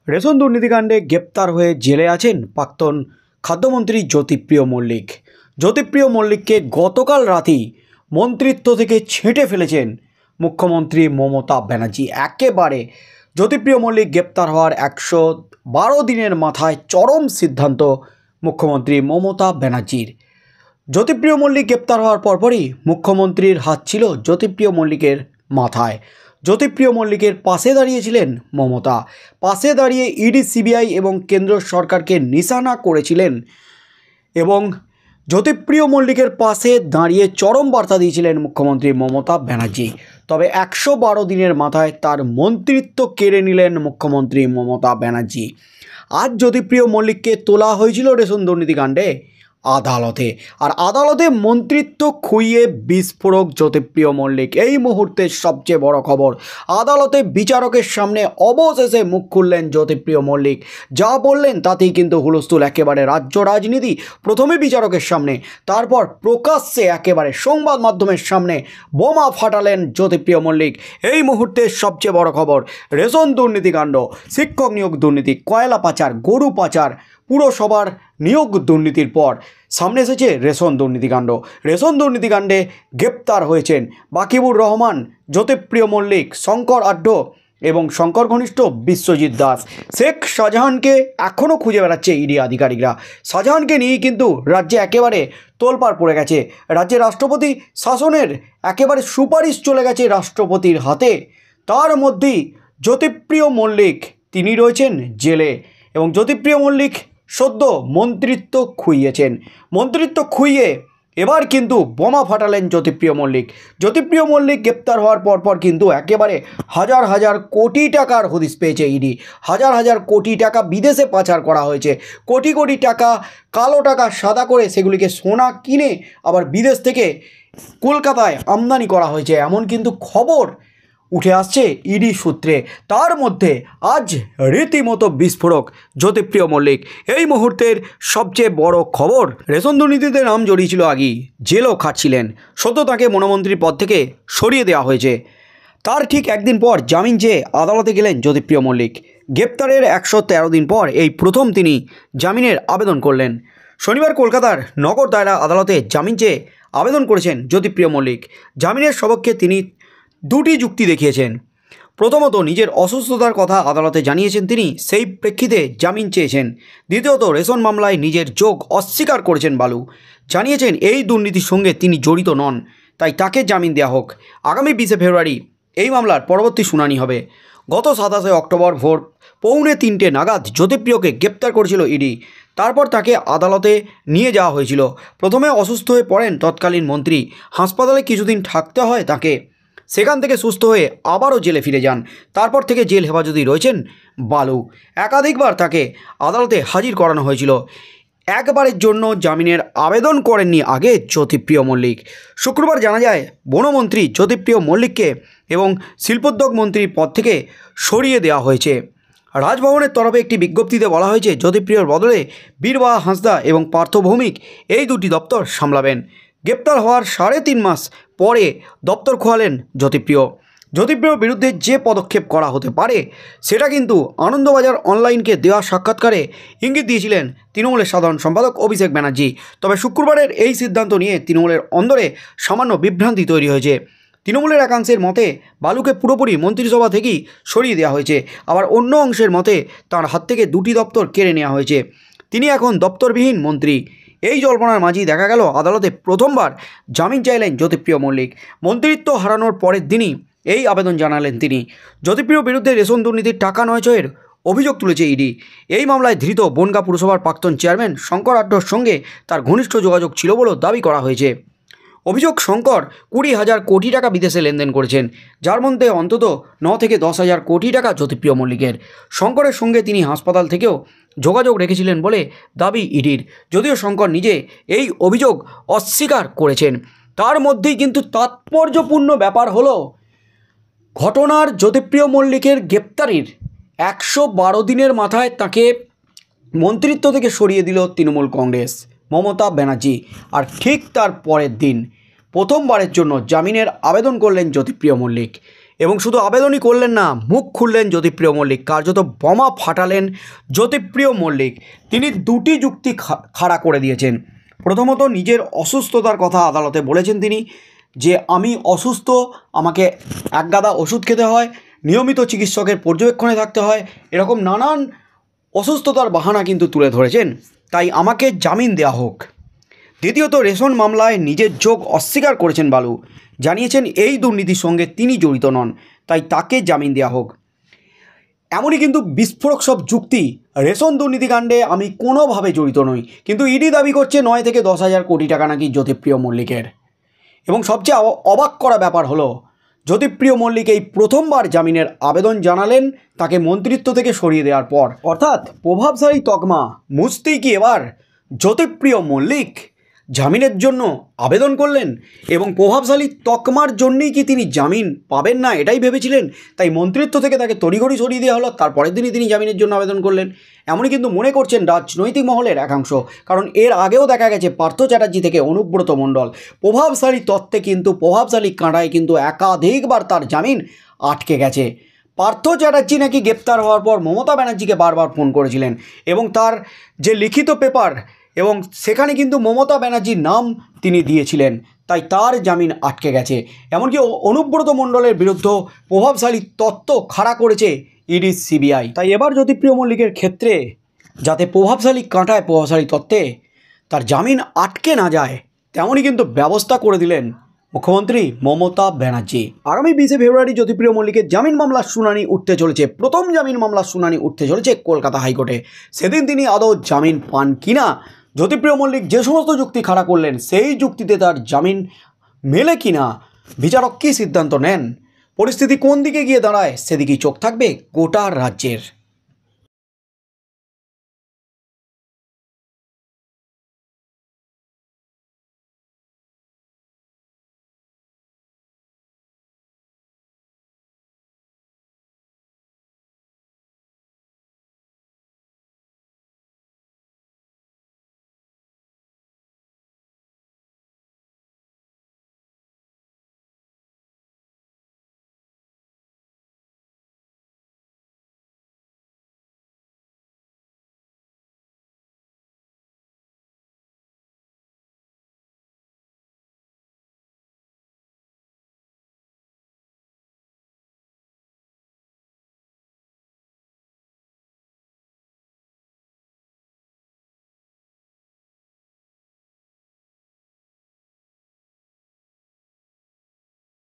Ration দুর্নীতিকাণ্ডে গ্রেপ্তার হয়ে জেলে আছেন প্রাক্তন খাদ্যমন্ত্রী জ্যোতিপ্রিয় মল্লিক। জ্যোতিপ্রিয় মল্লিককে গতকাল রাতেই মন্ত্রিত্ব থেকে ছেঁটে ফেলেছেন মুখ্যমন্ত্রী মমতা ব্যানার্জি। একেবারে জ্যোতিপ্রিয় মল্লিক গ্রেপ্তার হওয়ার 112 দিনের মাথায় চরম সিদ্ধান্ত মুখ্যমন্ত্রী মমতা ব্যানার্জির। জ্যোতিপ্রিয় মল্লিক গ্রেপ্তার হওয়ার পরপরই মুখ্যমন্ত্রীর হাত ছিল জ্যোতিপ্রিয় মল্লিকের মাথায়। জ্যোতিপ্রিয় মল্লিকের পাশে দাঁড়িয়েছিলেন মমতা, পাশে দাঁড়িয়ে ইডি, সিবিআই এবং কেন্দ্র সরকারকে নিশানা করেছিলেন এবং জ্যোতিপ্রিয় মল্লিকের পাশে দাঁড়িয়ে চরম বার্তা দিয়েছিলেন মুখ্যমন্ত্রী মমতা ব্যানার্জি। তবে 112 দিনের মাথায় তার মন্ত্রিত্ব কেড়ে নিলেন মুখ্যমন্ত্রী মমতা ব্যানার্জি। আজ জ্যোতিপ্রিয় মল্লিককে তোলা হয়েছিল রেশন দুর্নীতিকাণ্ডে আদালতে, আর আদালতে মন্ত্রিত্ব খুইয়ে বিস্ফোরক জ্যোতিপ্রিয় মল্লিক। এই মুহূর্তের সবচেয়ে বড় খবর, আদালতে বিচারকের সামনে অবশেষে মুখ খুললেন জ্যোতিপ্রিয় মল্লিক। যা বললেন তাতেই কিন্তু হুলস্থুল একেবারে রাজ্য রাজনীতি। প্রথমে বিচারকের সামনে, তারপর প্রকাশ্যে একেবারে সংবাদ মাধ্যমের সামনে বোমা ফাটালেন জ্যোতিপ্রিয় মল্লিক। এই মুহূর্তের সবচেয়ে বড় খবর, রেশন দুর্নীতিকাণ্ড, শিক্ষক নিয়োগ দুর্নীতি, কয়লা পাচার, গরু পাচার, পুরসভার নিয়োগ দুর্নীতির পর সামনে এসেছে রেশন দুর্নীতিকাণ্ড। রেশন দুর্নীতিকাণ্ডে গ্রেপ্তার হয়েছেন বাকিবুর রহমান, জ্যোতিপ্রিয় মল্লিক, শঙ্কর আঢ্য এবং শঙ্কর ঘনিষ্ঠ বিশ্বজিৎ দাস। শেখ শাহজাহানকে এখনও খুঁজে বেড়াচ্ছে ইডি আধিকারিকরা। শাহজাহানকে নিয়েই কিন্তু রাজ্যে একেবারে তোলপাড় পড়ে গেছে। রাজ্যে রাষ্ট্রপতি শাসনের একেবারে সুপারিশ চলে গেছে রাষ্ট্রপতির হাতে। তার মধ্যেই জ্যোতিপ্রিয় মল্লিক তিনি রয়েছেন জেলে এবং জ্যোতিপ্রিয় মল্লিক সদ্য মন্ত্রিত্ব খুইয়েছেন। মন্ত্রিত্ব খুইয়ে এবার কিন্তু বোমা ফাটালেন জ্যোতিপ্রিয় মল্লিক। জ্যোতিপ্রিয় মল্লিক গ্রেপ্তার হওয়ার পরপর কিন্তু একেবারে হাজার হাজার কোটি টাকার হদিশ পেয়েছে ইডি। হাজার হাজার কোটি টাকা বিদেশে পাচার করা হয়েছে। কোটি কোটি টাকা কালো টাকা সাদা করে সেগুলিকে সোনা কিনে আবার বিদেশ থেকে কলকাতায় আমদানি করা হয়েছে, এমন কিন্তু খবর উঠে আসছে ইডি সূত্রে। তার মধ্যে আজ রীতিমতো বিস্ফোরক জ্যোতিপ্রিয় মল্লিক। এই মুহূর্তের সবচেয়ে বড় খবর, রেশন দুর্নীতিতে নাম জড়িয়েছিল আগেই, জেলও খাটছিলেন, সদ্য তাকে মনোমন্ত্রীর পদ থেকে সরিয়ে দেওয়া হয়েছে। তার ঠিক একদিন পর জামিন চেয়ে আদালতে গেলেন জ্যোতিপ্রিয় মল্লিক। গ্রেপ্তারের 113 দিন পর এই প্রথম তিনি জামিনের আবেদন করলেন। শনিবার কলকাতার নগর দায়রা আদালতে জামিন চেয়ে আবেদন করেছেন জ্যোতিপ্রিয় মল্লিক। জামিনের সপক্ষে তিনি দুটি যুক্তি দেখিয়েছেন। প্রথমত, নিজের অসুস্থতার কথা আদালতে জানিয়েছেন তিনি, সেই প্রেক্ষিতে জামিন চেয়েছেন। দ্বিতীয়ত, রেশন মামলায় নিজের যোগ অস্বীকার করেছেন বালু, জানিয়েছেন এই দুর্নীতির সঙ্গে তিনি জড়িত নন, তাই তাকে জামিন দেওয়া হোক। আগামী 20 ফেব্রুয়ারি এই মামলার পরবর্তী শুনানি হবে। গত 27 অক্টোবর ভোর 2:45 নাগাদ জ্যোতিপ্রিয়কে গ্রেপ্তার করেছিল ইডি। তারপর তাকে আদালতে নিয়ে যাওয়া হয়েছিল। প্রথমে অসুস্থ হয়ে পড়েন তৎকালীন মন্ত্রী, হাসপাতালে কিছুদিন থাকতে হয় তাকে। সেখান থেকে সুস্থ হয়ে আবারও জেলে ফিরে যান। তারপর থেকে জেল হেফাজতে রয়েছেন বালু। একাধিকবার তাকে আদালতে হাজির করানো হয়েছিল। একবারের জন্য জামিনের আবেদন করেননি আগে জ্যোতিপ্রিয় মল্লিক। শুক্রবার জানা যায় বনমন্ত্রী জ্যোতিপ্রিয় মল্লিককে এবং শিল্পোদ্যোগ মন্ত্রীর পদ থেকে সরিয়ে দেওয়া হয়েছে। রাজভবনের তরফে একটি বিজ্ঞপ্তিতে বলা হয়েছে জ্যোতিপ্রিয়র বদলে বীরবাহা হাঁসদা এবং পার্থ ভৌমিক এই দুটি দপ্তর সামলাবেন। গ্রেপ্তার হওয়ার 3.5 মাস পরে দপ্তর খোয়ালেন জ্যোতিপ্রিয়র বিরুদ্ধে যে পদক্ষেপ করা হতে পারে সেটা কিন্তু আনন্দবাজার অনলাইনকে দেওয়া সাক্ষাৎকারে ইঙ্গিত দিয়েছিলেন তৃণমূলের সাধারণ সম্পাদক অভিষেক ব্যানার্জি। তবে শুক্রবারের এই সিদ্ধান্ত নিয়ে তৃণমূলের অন্দরে সামান্য বিভ্রান্তি তৈরি হয়েছে। তৃণমূলের একাংশের মতে বালুকে পুরোপুরি মন্ত্রিসভা থেকেই সরিয়ে দেওয়া হয়েছে, আবার অন্য অংশের মতে তার হাত থেকে দুটি দপ্তর কেড়ে নেওয়া হয়েছে। তিনি এখন দপ্তরবিহীন মন্ত্রী। এই জল্পনার মাঝেই দেখা গেল আদালতে প্রথমবার জামিন চাইলেন জ্যোতিপ্রিয় মল্লিক। মন্ত্রিত্ব হারানোর পরের দিনই এই আবেদন জানালেন তিনি। জ্যোতিপ্রিয় বিরুদ্ধে রেশন দুর্নীতির টাকা নয়ছয়ের অভিযোগ তুলেছে ইডি। এই মামলায় ধৃত বনগাঁ পুরসভার প্রাক্তন চেয়ারম্যান শঙ্কর আঢ্যর সঙ্গে তার ঘনিষ্ঠ যোগাযোগ ছিল বলেও দাবি করা হয়েছে। অভিযোগ, শঙ্কর 20,000 কোটি টাকা বিদেশে লেনদেন করেছেন, যার মধ্যে অন্তত 9 থেকে 10,000 কোটি টাকা জ্যোতিপ্রিয় মল্লিকের। শঙ্করের সঙ্গে তিনি হাসপাতাল থেকেও যোগাযোগ রেখেছিলেন বলে দাবি ইডির, যদিও শঙ্কর নিজে এই অভিযোগ অস্বীকার করেছেন। তার মধ্যেই কিন্তু তাৎপর্যপূর্ণ ব্যাপার হলো, ঘটনার জ্যোতিপ্রিয় মল্লিকের গ্রেপ্তারির 112 দিনের মাথায় তাকে মন্ত্রিত্ব থেকে সরিয়ে দিল তৃণমূল কংগ্রেস মমতা ব্যানার্জি। আর ঠিক তার পরের দিন প্রথমবারের জন্য জামিনের আবেদন করলেন জ্যোতিপ্রিয় মল্লিক। এবং শুধু আবেদনই করলেন না, মুখ খুললেন জ্যোতিপ্রিয় মল্লিক, কার্যত বোমা ফাটালেন জ্যোতিপ্রিয় মল্লিক। তিনি দুটি যুক্তি খাড়া করে দিয়েছেন। প্রথমত, নিজের অসুস্থতার কথা আদালতে বলেছেন তিনি, যে আমি অসুস্থ, আমাকে একগাদা ওষুধ খেতে হয়, নিয়মিত চিকিৎসকের পর্যবেক্ষণে থাকতে হয়, এরকম নানান অসুস্থতার বাহানা কিন্তু তুলে ধরেছেন, তাই আমাকে জামিন দেওয়া হোক। দ্বিতীয়ত, রেশন মামলায় নিজের যোগ অস্বীকার করেছেন বালু, জানিয়েছেন এই দুর্নীতির সঙ্গে তিনি জড়িত নন, তাই তাকে জামিন দেওয়া হোক। এমনই কিন্তু বিস্ফোরক সব যুক্তি। রেশন দুর্নীতিকাণ্ডে আমি কোনোভাবে জড়িত নই, কিন্তু ইডি দাবি করছে 9 থেকে 10,000 কোটি টাকা নাকি জ্যোতিপ্রিয় মল্লিকের। এবং সবচেয়ে অবাক করা ব্যাপার হলো, জ্যোতিপ্রিয় মল্লিক এই প্রথমবার জামিনের আবেদন জানালেন তাকে মন্ত্রিত্ব থেকে সরিয়ে দেওয়ার পর। অর্থাৎ প্রভাবশালী তকমা মুছতেই কি এবার জ্যোতিপ্রিয় মল্লিক জামিনের জন্য আবেদন করলেন, এবং প্রভাবশালী তকমার জন্যই কি তিনি জামিন পাবেন না এটাই ভেবেছিলেন, তাই মন্ত্রিত্ব থেকে তাকে তড়িঘড়ি সরিয়ে দেওয়া হলো, তারপরের দিনই তিনি জামিনের জন্য আবেদন করলেন। এমনই কিন্তু মনে করছেন রাজনৈতিক মহলের একাংশ, কারণ এর আগেও দেখা গেছে পার্থ চ্যাটার্জি থেকে অনুব্রত মণ্ডল প্রভাবশালী তত্ত্বে কিন্তু প্রভাবশালী কাঁটায় কিন্তু একাধিকবার তার জামিন আটকে গেছে। পার্থ চ্যাটার্জি নাকি গ্রেপ্তার হওয়ার পর মমতা ব্যানার্জিকে বারবার ফোন করেছিলেন, এবং তার যে লিখিত পেপার, এবং সেখানে কিন্তু মমতা ব্যানার্জির নাম তিনি দিয়েছিলেন, তাই তার জামিন আটকে গেছে। এমনকি অনুব্রত মণ্ডলের বিরুদ্ধে প্রভাবশালী তত্ত্ব খাড়া করেছে ইডি সিবিআই। তাই এবার জ্যোতিপ্রিয় মল্লিকের ক্ষেত্রে যাতে প্রভাবশালী কাঁটায় প্রভাবশালী তত্ত্বে তার জামিন আটকে না যায়, তেমনই কিন্তু ব্যবস্থা করে দিলেন মুখ্যমন্ত্রী মমতা ব্যানার্জি। আগামী 20 ফেব্রুয়ারি জ্যোতিপ্রিয় মল্লিকের জামিন মামলার শুনানি উঠতে চলেছে। প্রথম জামিন মামলার শুনানি উঠতে চলেছে কলকাতা হাইকোর্টে। সেদিন তিনি আদৌ জামিন পান কিনা, জ্যোতিপ্রিয় মল্লিক যে সমস্ত যুক্তি খাড়া করলেন সেই যুক্তিতে তার জামিন মেলে কিনা, বিচারক কী সিদ্ধান্ত নেন, পরিস্থিতি কোন দিকে গিয়ে দাঁড়ায়, সেদিকেই চোখ থাকবে গোটা রাজ্যের।